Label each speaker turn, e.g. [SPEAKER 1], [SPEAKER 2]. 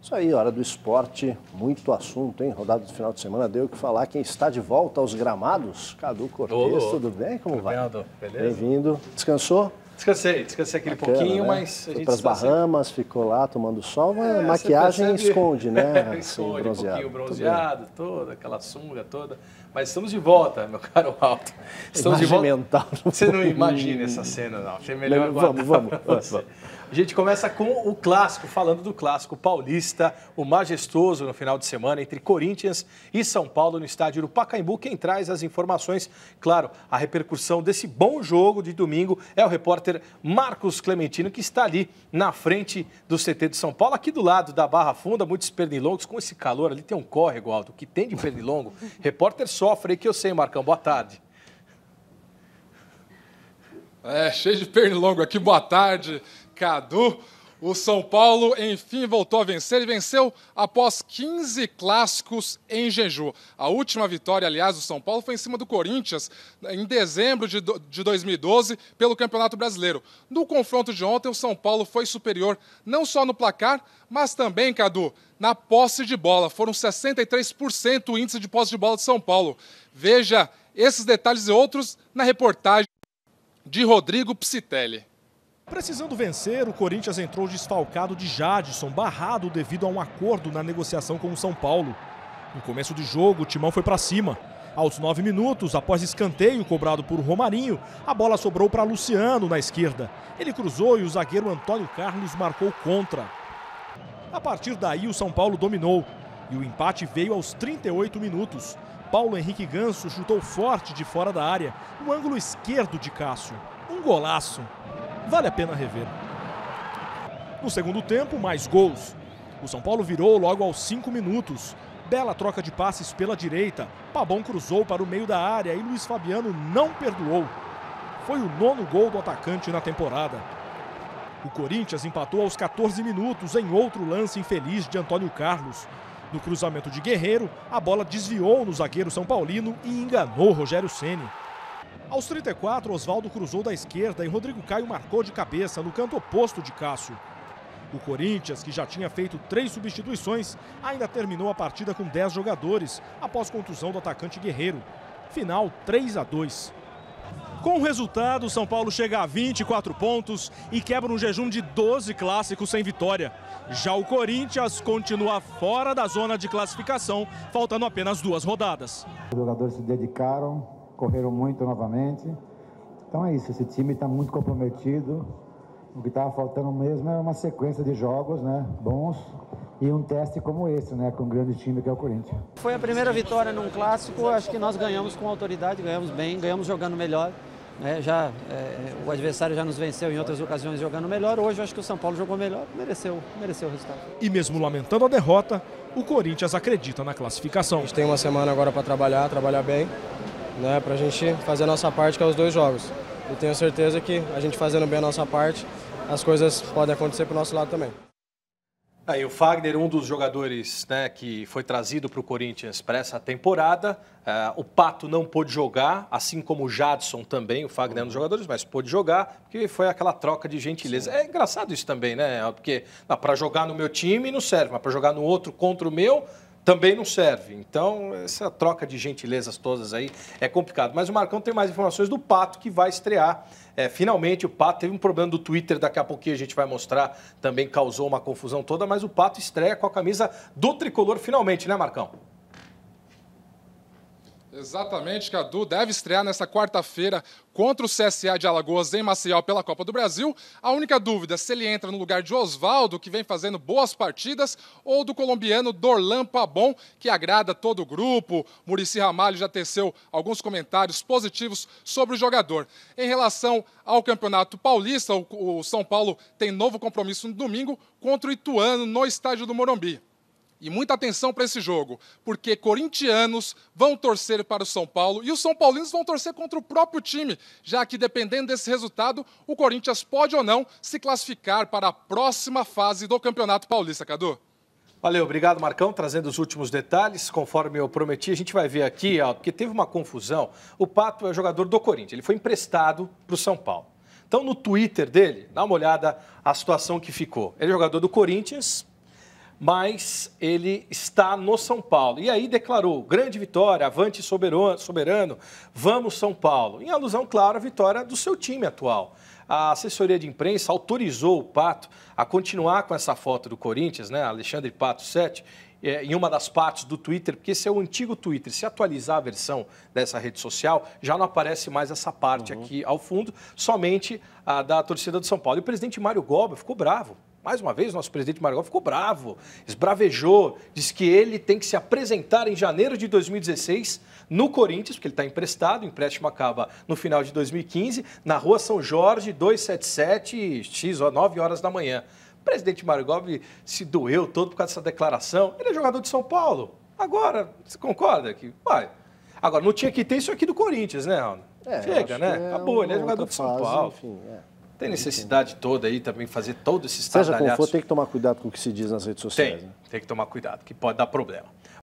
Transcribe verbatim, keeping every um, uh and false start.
[SPEAKER 1] Isso aí, hora do esporte, muito assunto, hein? Rodada do final de semana deu o que falar. Quem está de volta aos gramados, Cadu Cortez, tudo bem? Como vai? Bem-vindo. Descansou?
[SPEAKER 2] Descansei, descansei aquele Bacana, pouquinho, né? mas...
[SPEAKER 1] Foi para as Bahamas, sempre... ficou lá tomando sol, mas é, a maquiagem percebe... esconde, né?
[SPEAKER 2] Esconde, assim, bronzeado. um pouquinho bronzeado, toda aquela sunga toda. Mas estamos de volta, meu caro Alto. Estamos de volta. Mental. Você não imagina essa cena, não. Achei melhor
[SPEAKER 1] vamos, vamos, vamos, vamos.
[SPEAKER 2] A gente começa com o clássico, falando do clássico paulista, o majestoso no final de semana entre Corinthians e São Paulo no estádio do Pacaembu. Quem traz as informações, claro, a repercussão desse bom jogo de domingo é o repórter Marcos Clementino, que está ali na frente do C T de São Paulo, aqui do lado da Barra Funda, muitos pernilongos. Com esse calor ali tem um córrego alto, o que tem de pernilongo, repórter sofre aí que eu sei, Marcão. Boa tarde.
[SPEAKER 3] É, cheio de pernilongo aqui, boa tarde, Cadu. O São Paulo, enfim, voltou a vencer e venceu após quinze clássicos em jejum. A última vitória, aliás, do São Paulo foi em cima do Corinthians, em dezembro de dois mil e doze, pelo Campeonato Brasileiro. No confronto de ontem, o São Paulo foi superior não só no placar, mas também, Cadu, na posse de bola. Foram sessenta e três por cento o índice de posse de bola de São Paulo. Veja esses detalhes e outros na reportagem de Rodrigo Psitelli.
[SPEAKER 4] Precisando vencer, o Corinthians entrou desfalcado de Jadson, barrado devido a um acordo na negociação com o São Paulo. No começo de jogo, o Timão foi para cima. Aos nove minutos, após escanteio cobrado por Romarinho, a bola sobrou para Luciano na esquerda. Ele cruzou e o zagueiro Antônio Carlos marcou contra. A partir daí, o São Paulo dominou. E o empate veio aos trinta e oito minutos. Paulo Henrique Ganso chutou forte de fora da área, no ângulo esquerdo de Cássio. Um golaço. Vale a pena rever. No segundo tempo, mais gols. O São Paulo virou logo aos cinco minutos. Bela troca de passes pela direita. Pabon cruzou para o meio da área e Luiz Fabiano não perdoou. Foi o nono gol do atacante na temporada. O Corinthians empatou aos quatorze minutos em outro lance infeliz de Antônio Carlos. No cruzamento de Guerreiro, a bola desviou no zagueiro são paulino e enganou Rogério Ceni. Aos trinta e quatro, Oswaldo cruzou da esquerda e Rodrigo Caio marcou de cabeça no canto oposto de Cássio. O Corinthians, que já tinha feito três substituições, ainda terminou a partida com dez jogadores, após contusão do atacante Guerreiro. Final três a dois. Com o resultado, o São Paulo chega a vinte e quatro pontos e quebra um jejum de doze clássicos sem vitória. Já o Corinthians continua fora da zona de classificação, faltando apenas duas rodadas.
[SPEAKER 5] Os jogadores se dedicaram, correram muito novamente. Então é isso, esse time está muito comprometido. O que estava faltando mesmo é uma sequência de jogos, né, bons e um teste como esse, né, com um grande time que é o Corinthians.
[SPEAKER 6] Foi a primeira vitória num clássico, acho que nós ganhamos com autoridade, ganhamos bem, ganhamos jogando melhor. É, já, é, o adversário já nos venceu em outras ocasiões jogando melhor. Hoje eu acho que o São Paulo jogou melhor, mereceu, mereceu o resultado.
[SPEAKER 4] E mesmo lamentando a derrota, o Corinthians acredita na classificação.
[SPEAKER 7] A gente tem uma semana agora para trabalhar, trabalhar bem, né, para a gente fazer a nossa parte, que é os dois jogos. E tenho certeza que a gente fazendo bem a nossa parte, as coisas podem acontecer para o nosso lado também.
[SPEAKER 2] Aí o Fagner, um dos jogadores, né, que foi trazido para o Corinthians para essa temporada. Uh, o Pato não pôde jogar, assim como o Jadson também. O Fagner é um dos jogadores, mas pôde jogar, porque foi aquela troca de gentileza. Sim. É engraçado isso também, né? Porque para jogar no meu time não serve, mas para jogar no outro contra o meu também não serve. Então, essa troca de gentilezas todas aí é complicado. Mas o Marcão tem mais informações do Pato, que vai estrear. É, finalmente, o Pato teve um problema do Twitter, daqui a pouquinho a gente vai mostrar, também causou uma confusão toda, mas o Pato estreia com a camisa do Tricolor finalmente, né, Marcão?
[SPEAKER 3] Exatamente, Cadu. Deve estrear nesta quarta-feira contra o C S A de Alagoas em Maceió pela Copa do Brasil. A única dúvida é se ele entra no lugar de Oswaldo, que vem fazendo boas partidas, ou do colombiano Dorlan Pabon, que agrada todo o grupo. Muricy Ramalho já teceu alguns comentários positivos sobre o jogador. Em relação ao Campeonato Paulista, o São Paulo tem novo compromisso no domingo contra o Ituano no estádio do Morumbi. E muita atenção para esse jogo, porque corintianos vão torcer para o São Paulo e os são paulinos vão torcer contra o próprio time, já que, dependendo desse resultado, o Corinthians pode ou não se classificar para a próxima fase do Campeonato Paulista, Cadu.
[SPEAKER 2] Valeu, obrigado, Marcão, trazendo os últimos detalhes. Conforme eu prometi, a gente vai ver aqui, ó, porque teve uma confusão. O Pato é jogador do Corinthians, ele foi emprestado para o São Paulo. Então, no Twitter dele, dá uma olhada a situação que ficou. Ele é jogador do Corinthians, mas ele está no São Paulo. E aí declarou, grande vitória, avante soberano, soberano, vamos São Paulo. Em alusão, claro, à vitória do seu time atual. A assessoria de imprensa autorizou o Pato a continuar com essa foto do Corinthians, né, Alexandre Pato sete, em uma das partes do Twitter, porque esse é o antigo Twitter. Se atualizar a versão dessa rede social, já não aparece mais essa parte uhum. aqui ao fundo, somente a da torcida do São Paulo. E o presidente Mário Goba ficou bravo. Mais uma vez, o nosso presidente Mário Goba ficou bravo, esbravejou, disse que ele tem que se apresentar em janeiro de dois mil e dezesseis no Corinthians, porque ele está emprestado, o empréstimo acaba no final de dois mil e quinze, na Rua São Jorge, duzentos e setenta e sete, X, nove horas da manhã. O presidente Mário Gobi se doeu todo por causa dessa declaração. Ele é jogador de São Paulo. Agora, você concorda? Que vai. Agora, não tinha que ter isso aqui do Corinthians, né, Aldo? É, Chega, né? É Acabou, ele é jogador de São fase, Paulo. Enfim, é. Tem necessidade toda aí também fazer todo esse estardalhaço.
[SPEAKER 1] Seja como for, tem que tomar cuidado com o que se diz nas redes sociais.
[SPEAKER 2] Tem,
[SPEAKER 1] né?
[SPEAKER 2] tem que tomar cuidado, que pode dar problema.